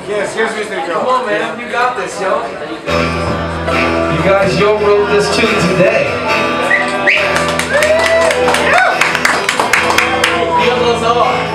Yes, here's Mr. Joe. Come on, man. You got this, yo. You guys, yo wrote this tune today. Feel those off.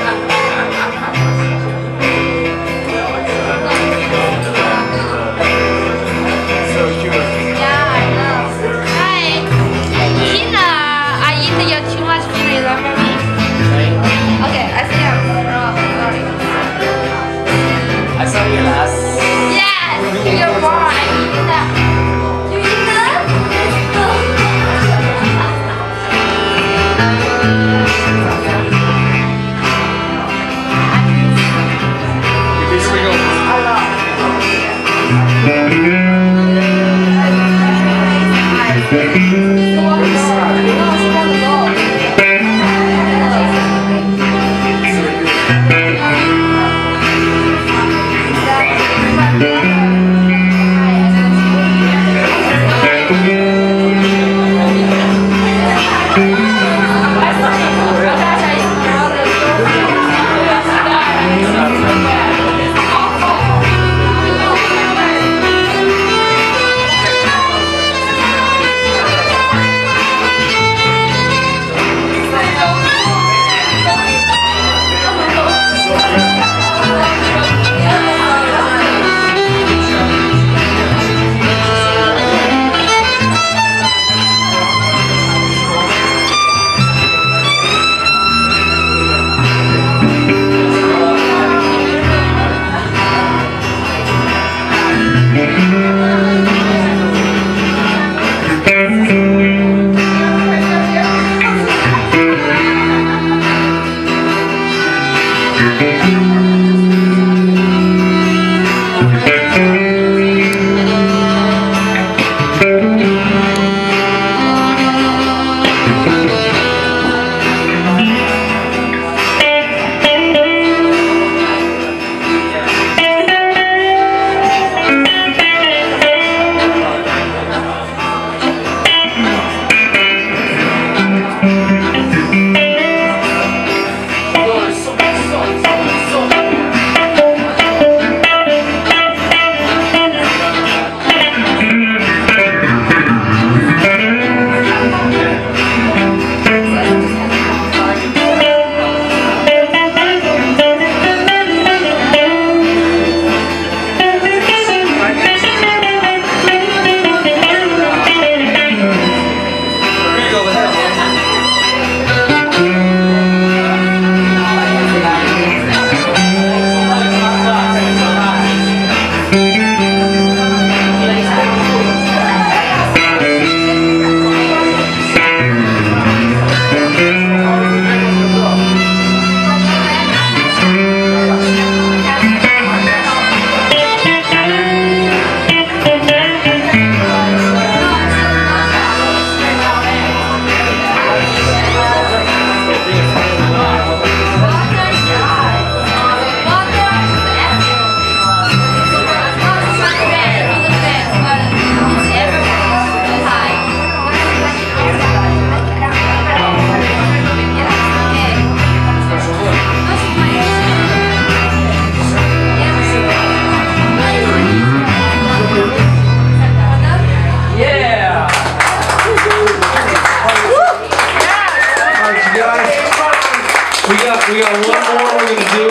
We got one more we're going to do.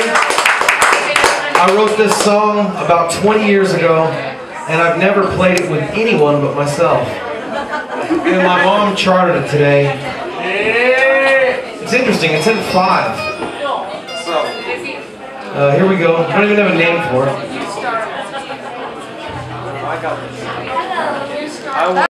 I wrote this song about 20 years ago, and I've never played it with anyone but myself. And my mom charted it today. It's interesting, it's in 5. Here we go. I don't even have a name for it.